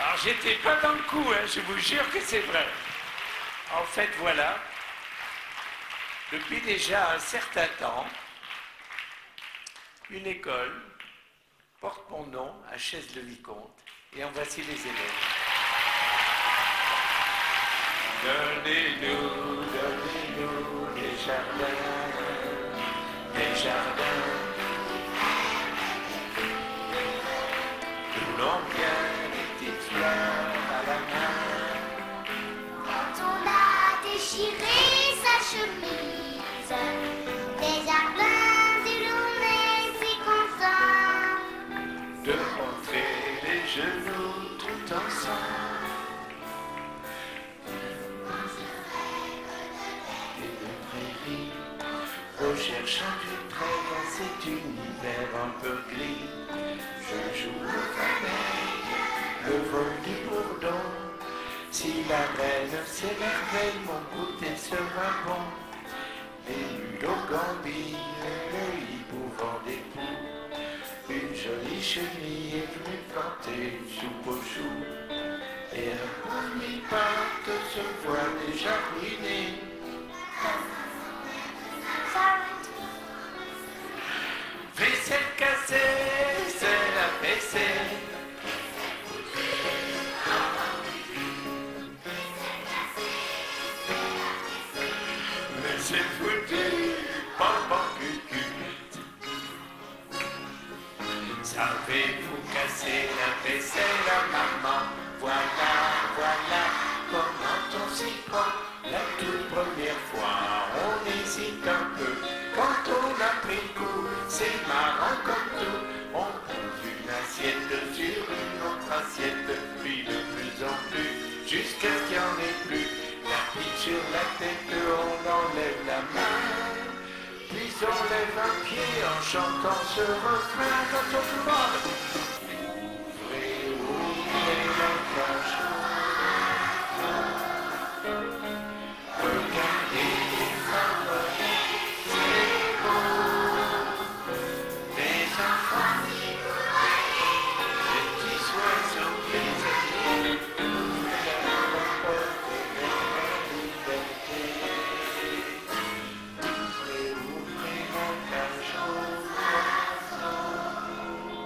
Alors j'étais pas dans le coup, hein, je vous jure que c'est vrai. En fait, voilà, depuis déjà un certain temps, une école porte mon nom à Chaise-le-Vicomte, et en voici les élèves. Donnez-nous des jardins, des jardins, où l'on vient des petites fleurs à la main. Quand on a déchiré sa chemise, des jardins et l'on est si content De montrer les genoux tout ensemble. Et de prairies, recherchant du trait dans cet univers un peu gris. Je joue le fameil, le vol du bourdon. Si la reine s'émerveille, mon goûter sera bon. Et l'Ogambie, le hibou vend des poux. Une jolie chenille est venue planter une soupe aux choux. Et un premier parc se voit déjà ruiné. Vaisselle cassée, c'est la vaisselle. Mais c'est foutu, papa cucu. Savez-vous casser la vaisselle à maman? Voilà, voilà comment on s'y prend. La toute première fois, on hésite un peu. Quand on a pris le coup, c'est marrant comme tout. On pose une assiette sur une autre assiette, puis de plus en plus, jusqu'à ce qu'il n'y en ait plus. La pique sur la tête, on enlève la main. Puis on lève un pied en chantant ce refrain. Quand on demande, ouvrez, ouvrez la cage. Regardez les fleurs, c'est beau. Des enfants, des petits oiseaux, des amis, ouvrez la porte de la liberté. Ouvrez la cage aux oiseaux.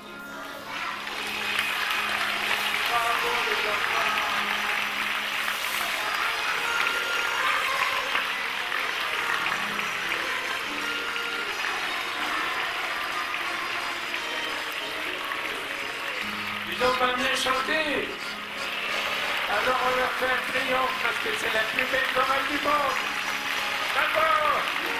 Bravo les enfants. Ils ont pas bien chanté. Alors on leur fait un triomphe parce que c'est la plus belle chorale du monde. Bravo!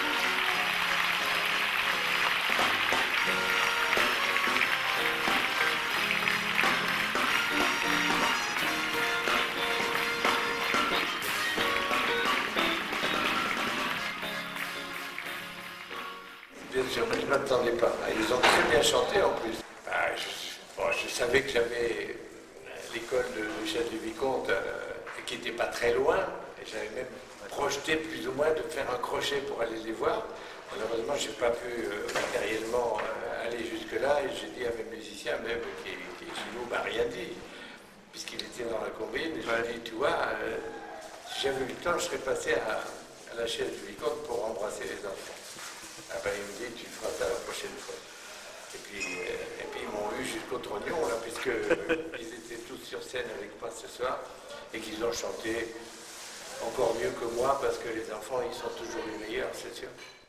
Bien sûr, mais je ne m'attendais pas. Ils ont très bien chanté en plus. Je savais que j'avais l'école de Chaise-le-Vicomte qui n'était pas très loin. Et j'avais même projeté plus ou moins de faire un crochet pour aller les voir. Malheureusement, je n'ai pas pu matériellement aller jusque-là. Et j'ai dit à mes musiciens, même qui chez nous, m'a rien dit, puisqu'il était dans la combine. Et je lui ai dit, tu vois, si j'avais eu le temps, je serais passé à la Chaise-le-Vicomte pour embrasser les enfants. Ah ben, il me dit, tu feras ça la prochaine fois. Et puis ils m'ont eu jusqu'au trognon, là, puisqu'ils étaient tous sur scène avec moi ce soir, et qu'ils ont chanté encore mieux que moi, parce que les enfants, ils sont toujours les meilleurs, c'est sûr.